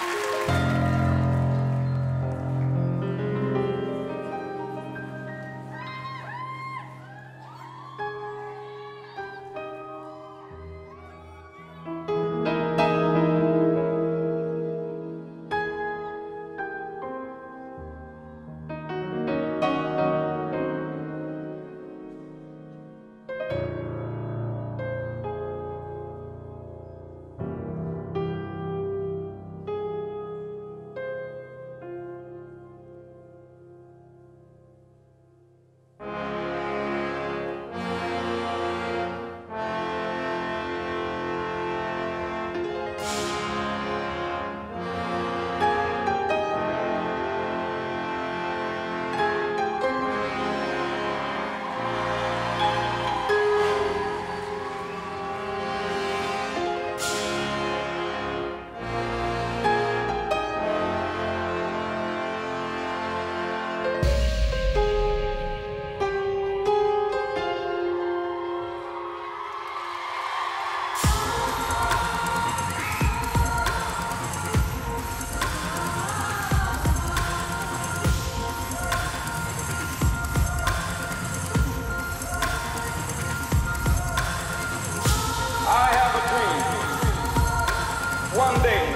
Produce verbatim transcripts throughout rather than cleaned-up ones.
One day,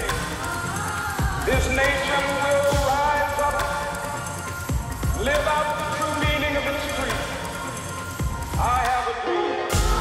this nation will rise up, live out the true meaning of its creed. I have a dream.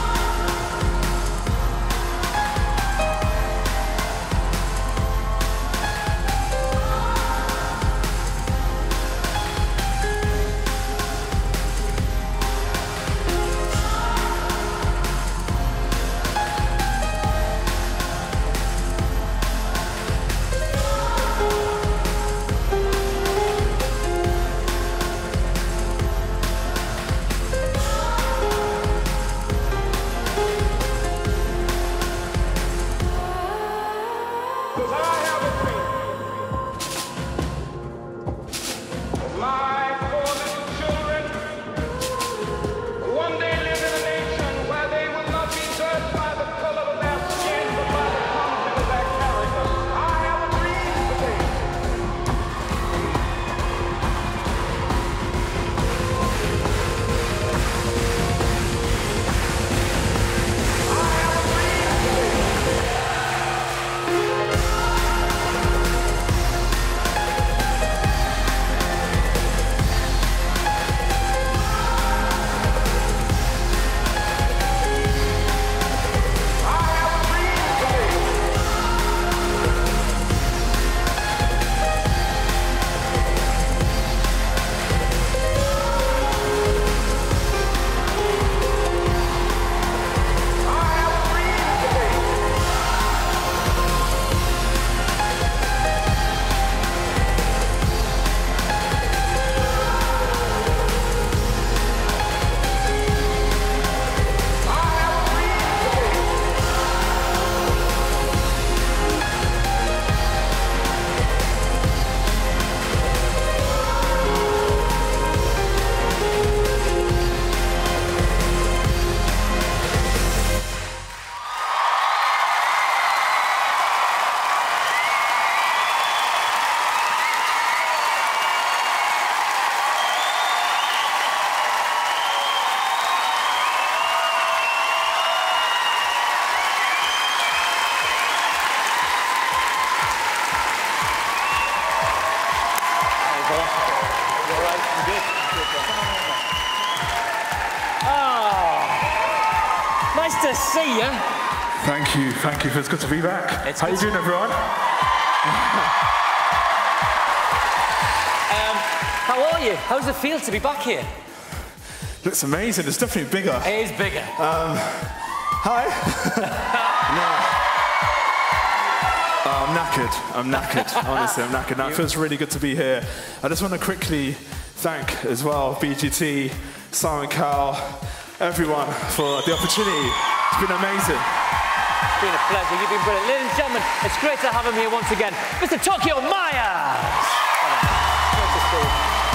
Nice to see you. Thank you, thank you. It's good to be back. It's How you doing, everyone? um, how are you? How does it feel to be back here? Looks amazing. It's definitely bigger. It is bigger. Um, hi. no. Oh, I'm knackered. I'm knackered. Honestly, I'm knackered. Now, it feels really good to be here. I just want to quickly thank as well B G T, Simon Cowell, everyone for the opportunity. It's been amazing. It's been a pleasure. You've been brilliant. Ladies and gentlemen, it's great to have him here once again, Mister Tokio Myers. Great to see you.